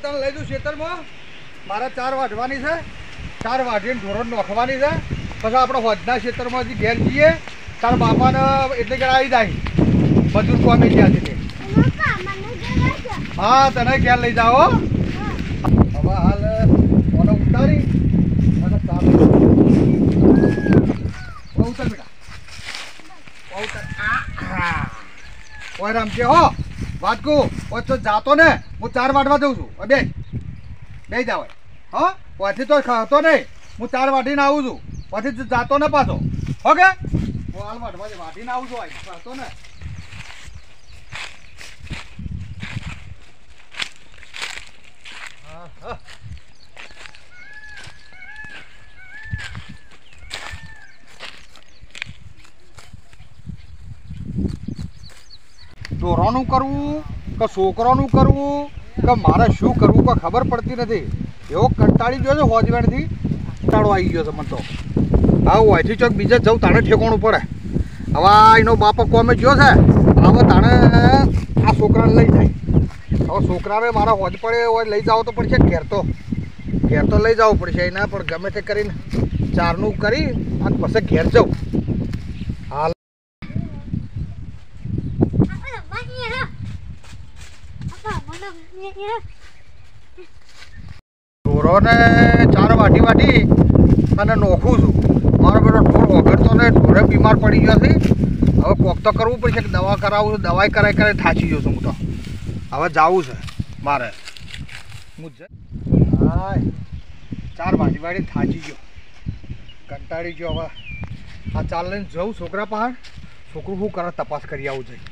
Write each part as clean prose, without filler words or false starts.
તને લઈ જઉં ખેતરમાં મારે 4 વાઢવાની છે 4 વાઢીને ઢોરો નોખવાની છે પછી આપણે હોજના ખેતરમાંથી ઘેર જઈએ તારા બાપાને એટલે કે આવી જાય મજૂર કોમે ત્યાં છે હા તને ઘેર લઈ જાઓ હવે હાલ મને ઉતારી અને ચાલુ ઉતાર બેટા ઉતાર ઓય રામજી હો વાત કહું ઓય તો જાતો ને હું 4 વાઢવા જઉં છું બે જાવ હા પછી તો ખાતો નહીં હું 4 વાઢીને આવું છું પછી જાતો ને પાછો ઓકે હું હાલ વાઢીને આવું છું ખાતો ને ઢોરાનું કરવું કે છોકરાનું કરવું કે મારે શું કરવું કોઈ ખબર પડતી નથી એવો કંટાળી ગયો છે હોજવેણથી કંટાળો આવી ગયો છે મને તો હા હોયથી ચોક બીજે જવું તાણે ઠેકાણું પડે હવે એનો બાપો કોમે ગયો છે હવે તાણે આ છોકરાને લઈ જાય હવે છોકરાને મારા હોજ પડે હોય લઈ જાવ તો પડશે ઘેર તો લઈ જવું પડશે એના પણ ગમે તે કરીને 4નું કરી અને પછી ઘેર જાઉં હાલ ઢોરોને 4 વાઢી અને નોખું છું મારો બેટો ઢોર વગરતો ને ઢોરે બીમાર પડી ગયો છે હવે કોક તો કરવું પડશે કે દવા કરાવું દવાઈ કરાવી થાચી ગયો છું હું તો હવે જવું છે મારે હું હા 4 વાઢી થાચી ગયો કંટાળી ગયો હવે આ ચાલ લઈને જવું છોકરા પાસે છોકરું શું કરે તપાસ કરી આવું જોઈએ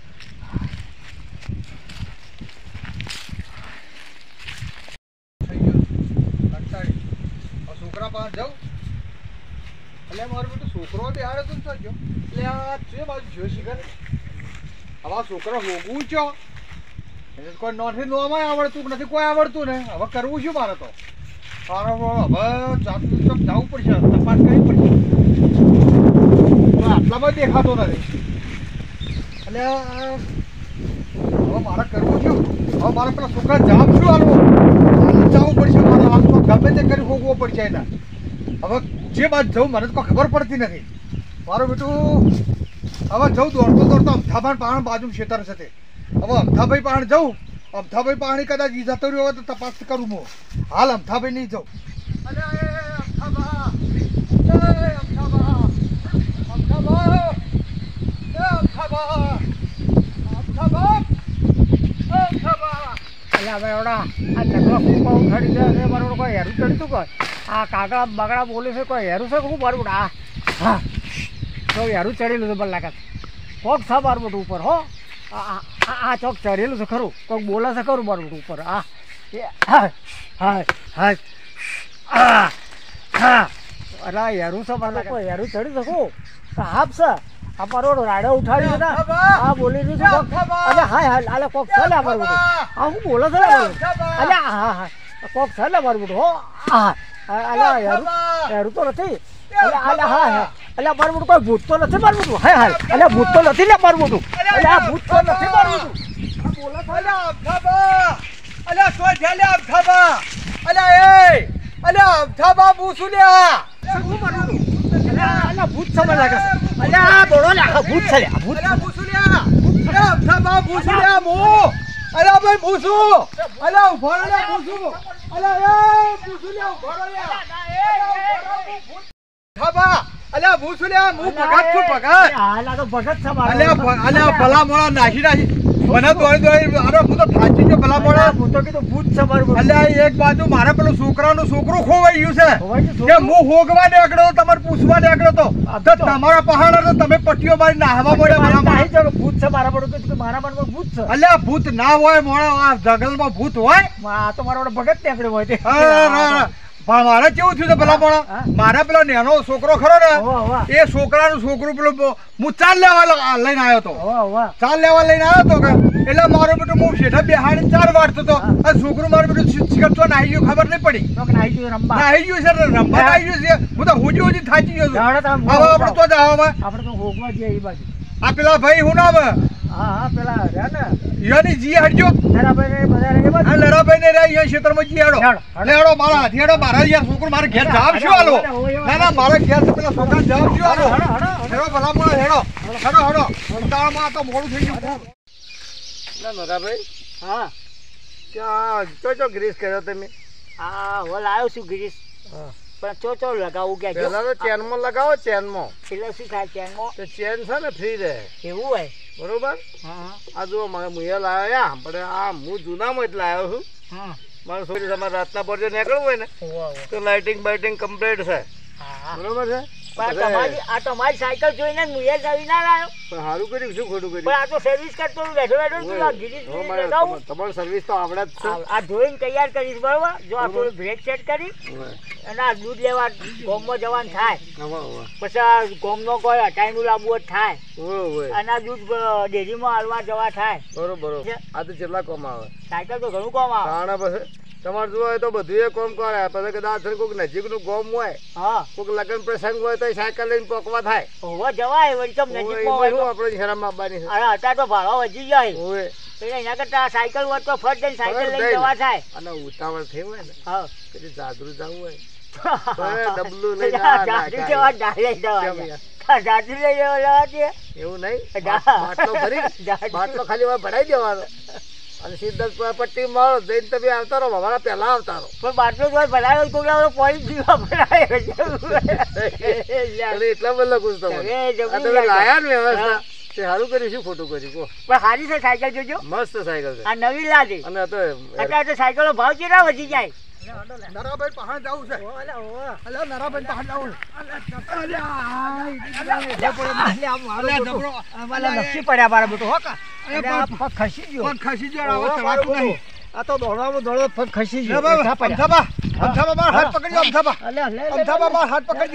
છોકરા પાસે જાઉં એટલે મારું બધું છોકરો બેહાડે તો ગયો એટલે આ છે બાજુ જો શીખર હવે આ છોકરો હોગવું છો એટલે કોઈ નથી નોમાં આવડતું નથી કોઈ આવડતું ને હવે કરવું શું મારે તો મારે હવે જાતું જવું પડશે તપાસ કરવી પડશે આટલામાં દેખાતો નથી એટલે હવે મારે કરવું છું હવે મારે પેલા છોકરા જામ શું હાલવું જવું પડશે મારે હાલ તો ગમે તે કરી હોગવો પડશે એના હવે જે બાજુ જવું મને તો કોઈ ખબર પડતી નથી મારું બેટું હવે જવું દોડતો અમથાભાઈ પાણ બાજુ ખેતર છે તે હવે અમથાભાઈ પાણ જવું અમથાભાઈ પાણી કદાચ ઈ જતો રહ્યો હોય તો તપાસ કરું હું હાલ અમથાભાઈ નહીં જાઉં અરે અમથાભા કોઈ હેરું ચડતું કોઈ આ કાગડા બગડા બોલે છે કોઈ હેરું છે શું મારું હા હા તો હેરું ચડેલું છે બલ્લા કાંત કોક છે મારું બધું ઉપર હો આ ચોક ચડેલું છે ખરું કોક બોલે છે ખરું મારું બધું ઉપર હા હા હા હા હા અરે હેરું છે મારું કોઈ હેરું ચડી શકું હાફ છે આ મારો રાડો ઉઠાડી ને આ બોલી રહ્યું છે અરે હા હા અલે કોક છે ને મારું બધું આ હું બોલે છે ને અલે હા હા કોક છે ને મારું બધું હો હા અલે હેરું તો નથી અલે હા હા અલે મારું બધું કોઈ ભૂત તો નથી મારું બધું હા હા અલે ભૂત તો નથી ને મારું બધું અલે આ ભૂત તો નથી મારું બધું આ બોલે છે અલે અમથાબા અલે સોય ઠેલે અમથાબા અલે એ અલે અમથાબા બુસુલ્યા શું મારું બધું અલે ભૂત સમજ લાગે છે અલે આ બોલો ને આ ભૂત છે આ ભૂત અલે બુસુલ્યા અલે અમથાબા બુસુલ્યા મો અલે ભાઈ બુસુ અલે ઉભો રે બુસુ અલે એ બુસુલ્યા ઉભો રે અમથાબા અલે બુસુલ્યા મુ ભગત છું ભગત હાલા તો ભગત છે મારો અલે ભલા મોળા નાખી મને દોડી અરે હું તો થાચી ગયો ભલા મોળા હું તો કીધું ભૂત છે મારું અલે એક બાજુ મારે પેલું છોકરાનું છોકરું ખોવાઈ ગયું છે કે હું હોગવા નીકળ્યો તમારે પૂછવા નીકળ્યો તો તમારા પહાડ તો તમે પટ્ટીઓ મારી નાહવા મળ્યા મારા જાવ ભૂત છે મારા પર કે મારા મનમાં ભૂત છે અલે ભૂત ના હોય મોળા આ જંગલમાં ભૂત હોય આ તો મારો ભગત નીકળ્યો હોય તે પણ મારે કેવું થયું છે ભલા પણ મારા પેલો નેનો છોકરો ખરો ને એ છોકરાનું છોકરું પેલું હું ચાલ લેવા લઈને આવ્યો હતો ચાલ લેવા લઈને આવ્યો હતો એટલે મારો બેટો હું શેઠા બેહાડી 4 વાટતો હતો અને છોકરું મારું બેટું શીખતો નાહી ગયું ખબર નહીં પડી નાહી ગયું છે રંબા નાહી ગયું છે હું તો હોજી થાચી ગયો છું હવે આપણે તો આપણે તો હોગવા જઈએ એ બાજુ આ પેલા ભાઈ હું નામ હા પેલા રહ્યા ને યાની જી હટજો નરાભાઈ ને બધા રહે આ લરાભાઈ ને રે યા ક્ષેત્રમાં જી હેડો હેડો મારા હાથી હેડો મારા યાર છોકરો મારે ઘેર જવાબ શું આલો ના ના મારા ઘેર પેલા છોકરા જવાબ શું આલો હેડો ભલા મોળો હેડો ઉતાળમાં તો મોડું થઈ ગયું ના નરાભાઈ હા ક્યાં ચો ગ્રીસ કર્યો તમે હા હું લાવ્યો છું ગિરીશ પણ ચો લગાવું કે પેલા તો ચેનમાં લગાવો ચેનમાં એટલે શું થાય ચેનમાં તો ચેન છે ને ફ્રી રહે એવું હોય બરોબર હા આ જો મારે મુયા લાવ્યા પણ આ હું જૂનામાં જ લાવ્યો છું હા મારે છોકરી તમારે રાતના પર જો નીકળવું હોય ને તો લાઇટિંગ બાઇટિંગ કમ્પ્લીટ છે હા બરોબર છે આ તમારી સાયકલ જોઈને મુયલ ચાવી ના લાવ્યો પણ સારું કર્યું શું ખોટું પણ કર્યું આ તો સર્વિસ કરતો બેઠો ગિરીશ લગાવું તમારી સર્વિસ તો આવડે જ છે આ ધોઈને તૈયાર કરીશ બરોબર જો આ થોડું બ્રેક સેટ કરી અને આ દૂધ લેવા ગોમમાં જવાનું થાય પછી આ ગોમનો કોઈ હટાઈનું લાવવું જ થાય અને આ દૂધ ડેરીમાં હાલવા જવા થાય બરોબર આ તો કેટલા કોમ આવે સાયકલ તો ઘણું કામ આવે તાણા પછી તમારે જોવા હોય તો બધું એ કોમ કરે પછી કદાચ કોઈક નજીકનું ગોમ હોય હા કોઈક લગ્ન પ્રસંગ હોય તો સાયકલ લઈને પોકવા થાય હોવા જવાય વળી તો નજીકમાં હોય તો આપણે શરમ આપવાની છે અરે અત્યારે તો ભાડો વધી જાય ઓય એટલે એના કરતા સાયકલ હોય તો ફટ દઈને સાયકલ લઈને જવા થાય અને ઉતાવળ થઈ હોય ને હા કદી જાદરું જવું હોય તો ડબલું લઈ એવું નહીં બાટલો ભરી બાટલો ખાલી ભરાઈ દેવાનો અને સીધા પટ્ટી મારો જઈને તમે આવતા રહો મારા પહેલા આવતા રહો પણ બાટલો જો ભરાયો કોકલા પોઈન્ટ પીવા ભરાયો એટલા બધા ગુસ્સો તમે લાયા ને વ્યવસ્થા તે સારું કર્યું શું ખોટું કર્યું કહો પણ સારી છે સાયકલ જોજો મસ્ત સાયકલ છે આ નવી લાગે અને અત્યારે તો સાયકલો ભાવ કેટલા વધી જાય નરાભાઈ પહાડ જવું છે અલ્યા નરાભાઈ પહાડ જવું નક્કી પડ્યા મારા બેટો હો કા ખસી ગયો ખસી ગયો ચડાતું નહીં આ તો દોડવામાં દોડો પગ ખસી ગયો અમથાબા માર હાથ પકડજો અમથાબા માર હાથ પકડજો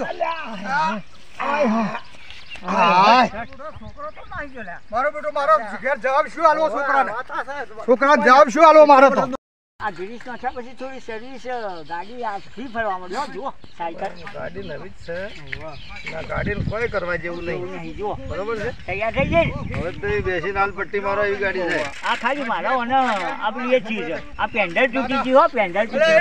મારો બેટો મારો ઘેર જવાબ શું આલવો છોકરાને જવાબ શું આલવો મારો તો આ ગિરીશ નાખ્યા પછી થોડી સર્વિસ ગાડી આ ફ્રી ફરવા મળ્યો જુઓ સાયકલ ગાડી નવી જ છે ના ગાડીને કોઈ કરવા જેવું નહીં જુઓ બરોબર છે તૈયાર થઈ જાય હવે તો બેસીને હાલ પટ્ટી મારો એવી ગાડી છે આ ખાલી મારા અને આપણી એ ચીજ આ પેન્ડલ તૂટી ગઈ હો પેન્ડલ તૂટી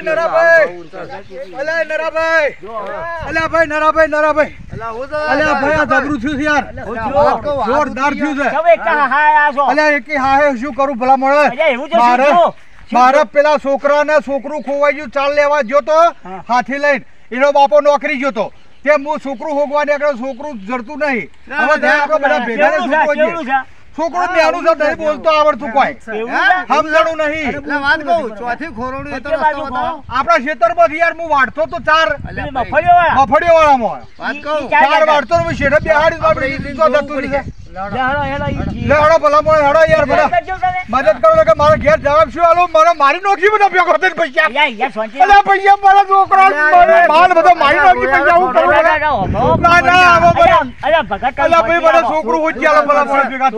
નરાભાઈ અલ્યા ભાઈ આ જબરું થયું છે યાર જોરદાર થયું છે હવે એક હા આ અલ્યા એક હા શું કરું ભલા મળે એવું તો મારા પેલા છોકરાને છોકરું ખોવાઈ ગયું ચાલ લેવા ગયો તો હાથી લઈને એનો બાપો નોકરી ગયો તો તે હું છોકરું હોગવા નીકળ્યો છોકરું જડતું નહીં હવે બધા ભેગા છોકરું નેનું છે નહીં બોલતો આવડતું કોઈ સમજણું નહીં ચોથી ખોરડું આપણા ખેતરમાંથી યાર હું વાળતો તો ચાર મફળીઓ વાળામાં ચાર વાળતો શેઠે બેહાડી લેડો ભલા મોડે હેડો યાર ભલા મદદ કરો કે મારા ઘેર જવાબ શું આલો મને મારી નોખી બધા ભેગો થઈને પૈસા અલ્યા પૈસા મારા છોકરા માલ બધો મારી નોખી પૈસા હું કરું ના ના આવો બધા અલ્યા ભગત અલ્યા ભાઈ મને છોકરું હોય ચાલો ભલા મોડે ભેગા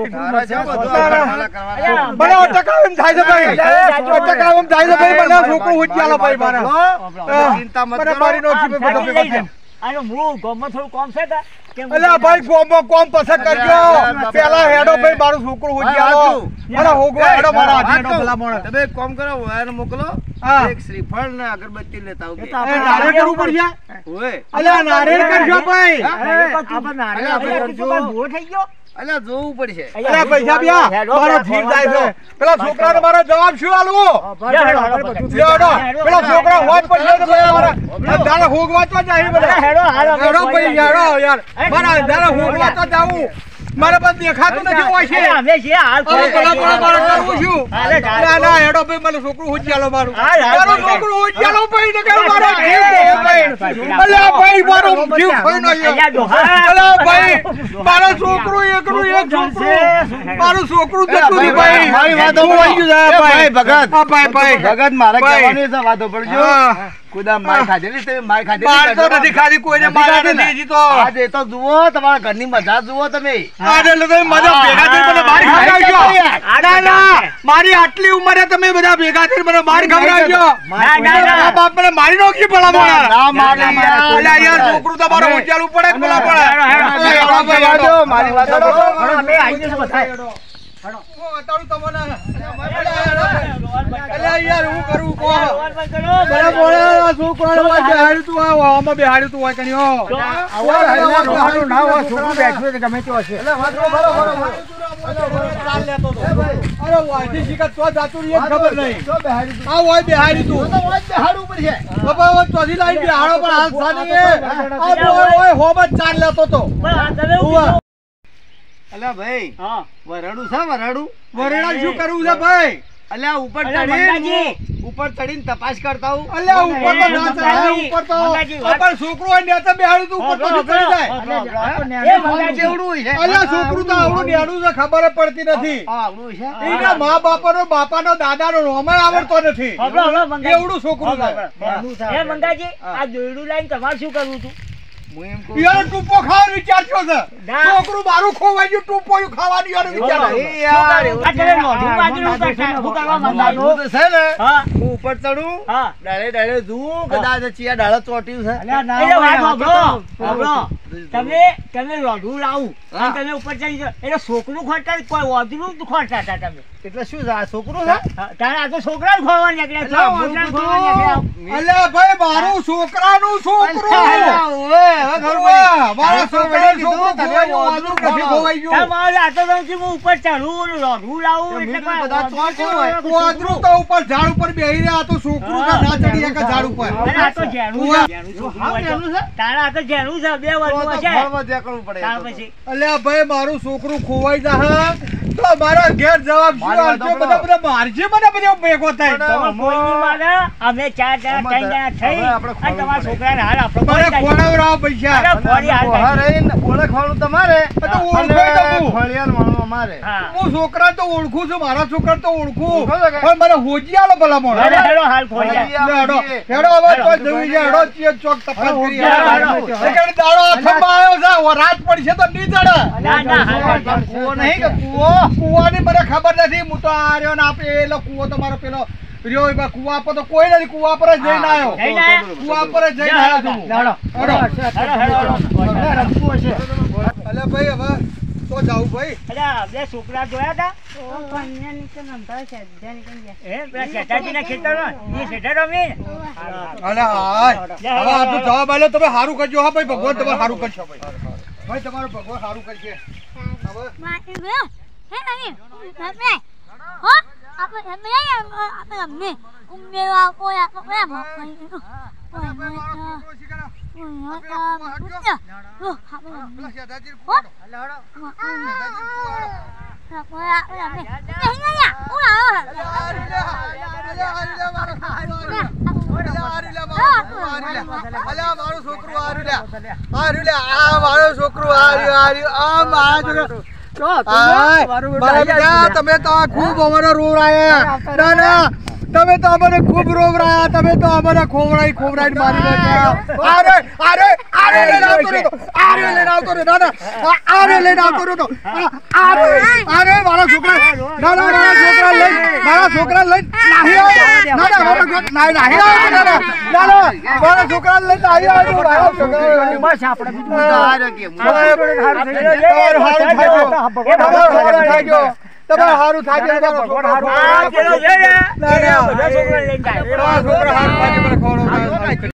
થઈ મને અટકાવ એમ થાય છે ભાઈ અટકાવ એમ થાય છે ભાઈ મને છોકરું હોય ચાલો ભાઈ મારા ચિંતા મત કરો મારી નોખી બધા ભેગા થઈને આનો હું ગોમમાં થોડું કોમ છે અલ્યા ભાઈ કોમ પસંદ કરજો પેલા હેડો ભાઈ મારું છોકરું હોજી આલો અરે હોગવા હેડો મારા હાથેડો ભલા મોણા તમે કોમ કરો વાયર મોકલો એક શ્રીફળ ને અગરબત્તી લેતા આવો એ નારિયેળ કરવું પડશે ઓય અલ્યા નારિયેળ કરજો ભાઈ આપણે નારિયેળ કરજો ભૂલ થઈ ગયો અલ્યા જોવું પડશે અલ્યા પૈસા બ્યા મારો ધીર જાય છે પેલા છોકરાને મારો જવાબ શું આલવો હેડો પેલા છોકરા હોત પડશે તો મારા દાડા હોગવા તો જાય બધા હેડો ભાઈ હેડો યાર મારા દાડા હોગવા તો જાવું મારા બસ દેખાતું નથી હોય છે અમે છે હાલ કરું છું ના ના હેડો ભાઈ મને છોકરું હોજી આલો મારું છોકરું હોજી આલો ભાઈ ને કહું મારો જીવ ભાઈ અલ્યા ભાઈ મારો જીવ ભાઈ નો અલ્યા ભાઈ મારો છોકરું એકનું એક છોકરું મારું છોકરું જતું ભાઈ મારી વાતો પડી ગયું ભાઈ ભગત ભાઈ ભગત મારે કહેવાની છે વાતો પડજો કુદા માર ખાધેલી તમે માર ખાધેલી માર તો નથી ખાધી કોઈને મારા નથી જીતો આજે તો જુઓ તમારા ઘરની મજા જુઓ તમે આજે તમે મજા ભેગા થઈ મને માર ખવડાવજો ના ના મારી આટલી ઉંમરે તમે બધા ભેગા થઈ મને માર ખવડાવજો ના ના બાપ મને મારી નોખી ભલા મોણા ના મારી અલ્યા યાર છોકરું તમારો ઉચાલવું પડે ભલા મોણા મારી વાત અમે આવી જશે બધા બતાડું તમને. અલ્યા યાર હું કરું કો. બરાબર બોલા છોકરાને હોય બેહાડ્યું તું હોય આમાં બેહાડ્યું તું હોય કણ્યો. છોકરું ના હોય છોકરું બેઠું છે ગમે તે હશે. અરે વાજી શિકત તો જાતું રહી ખબર નહીં. આ હોય બેહાડ્યું તું. બાબા હોય ચોથી લાઈન બેહાડો પણ હાલ સાની આ બોય હોય હોબત ચાર લેતો તો. અલ્યા ભાઈ હા વરાડું છે વરાડું વરડા શું કરવું છે ભાઈ? અલ્યા ઉપર ચડીને તપાસ કરતા હું. અલ્યા ઉપર તો ના ચડાય ઉપર તો ઉપર છોકરો હોય ને તો બેહાડ્યું તું ઉપર તો ચડી જાય. કેવડું છે? અલ્યા છોકરું તો આવડું નેડું છે ખબર જ પડતી નથી. આવડું છે એના મા બાપાનો બાપાનો દાદાનો રોમણ આવડતો નથી. એવડું છોકરું છે. એ મંગાજી આ દોરડું લાઈન તમારે શું કરવું હતું? હું એમ કહું યાર ટૂંપો ખાવાનો વિચાર થયો છે. ના. છોકરું મારું ખોવાઈ ગયું ટૂંપો ખાવાનું યાર વિચાર આવ્યો. નહીં યાર, એવું આ તમે મોઢું બાજુનું કરતા, શું કરવા મંગાજો? એવું તો છે ને હા હું ઉપર ચડું હા ડાળે જોઉં કદાચ ચિયા ડાળે ચોટ્યું છે. એટલે વાત સાંભળો. તમે રોઢું લાવું અને તમે ઉપર ચડી જાઓ. એટલે છોકરું ખોરતા કોઈ ઓધરું ખોરતા હતા તમે. એટલે શું છે આ છોકરું છે? તારે આ તો છોકરા જ ખોરવા નીકળ્યા છો. છોકરા જ ખોરવા નીકળ્યા. અલ્યા ભાઈ મારું છોકરાનું છોકરું. અલ્યા, ઓવે, હવે ખરું પડી. મારા છોકરાનું છોકરું તમે ખોવાઈ ગયું, વાંદરું નથી ખોવાઈ ગયું. તમારે આ તો કહું છું, હું ઉપર ચડું રોઢું લાવું એટલે બીજું બધા ચોંટ્યું હોય. વાંદરું તો ઉપર ઝાડ ઉપર બેહી રહ્યા તો છોકરું તો ના ચડી શકે ઝાડ ઉપર. અને આ તો ઝેરું છે. ઝેરું છોકરું હા, હોય તો. ઝેરું છે? તારા આ તો ઝેરું છે. 2 તો વર્ષનું તો છે. ફળમાં ત્યાં કરવું પડે. ત્યાર પછી અલ્યા ભાઈ મારું છોકરું ખોવાઈ જાય તો મારા ઘેર જવાબ શું મારી વાત આવશે? બધા મારજે મને બધા ભેગો થાય. તમે કોઈની માને અમે 4 જણા 3 જણા થઈ હવે આપણે અને તમારા છોકરાને હાલ આપણે મારે બોલાવી ખોડાવરાવો પૈસા. અરે, ફોડી હાલ બહાર રહીને ઓળખવાનું તમારે તો ઓળખાય તો હું. ફળિયાનું અમારે. હા હું છોકરા તો ઓળખું છું મારા છોકરા તો ઓળખું ઓળખો છો કે? પણ મને હોજી આલો ભલા મોણ. હેડો, હેડો, હાલ ફોડી હાલ. હેડો હેડો હવે તો જવી છે હેડો ચિયો ચોક તપાસ કરી હેડો, હેડો. એટલે દાડો હાથમાં આવ્યો છે હવે રાત પડશે તો નહીં ચડે. ના ના હાલ હાલ. કૂવો નહીં કે કૂવો? કુવાની મને ખબર નથી હું તો આ રહ્યો ને આપે એલો કુવો તો મારો પેલો રહ્યો એમાં કુવા પર તો કોઈ નથી કુવા પર જ જઈને આવ્યો. જઈને આવ્યા? કુવા પર જ જઈને આવ્યો છું હું. હેડો. હેડો. રમતું હશે. અલે ભાઈ હવે તો જાવું ભાઈ. અલ્યા, 2 છોકરા જોયા હતા? હે, પેલા શેઠાજીના ખેતરમાં? એ શેઠા રમી? અલે હાય હવે આ તો જવાબ આલ્યો તમે સારું કરજો હા ભાઈ ભગવાન તમારે સારું કરશે ભાઈ. ભાઈ તમારું ભગવાન સારું કરશે. હવે મારું છોકરું તમે તો ખૂબ અમારો રોવરાયા. ના ના તમે તો અમને ખૂબ રોવરાયા. તમે તો અમને ખોવરાઈ મારી નાખ્યા. અરે અરે અરે લઈને આવતો રહ્યો. અરે લઈને આવતો રહ્યો. ના ના અરે લઈને આવતો રહ્યો. અરે અરે મારા છોકરા ના ના મારા છોકરા લઈને નાહી આવ્યો. ના ના મારા ઘર નાહી આવ્યો. ના ના મારા છોકરા લઈને નાહી આવ્યો. મારા છોકરા બસ આપણે બીજું હું તો આ રહ્યો કે હું. તમારે સારું થાય આ પેલો છે ને, ના, ના. બધા છોકરા લઈને જાય. છોકરા હારું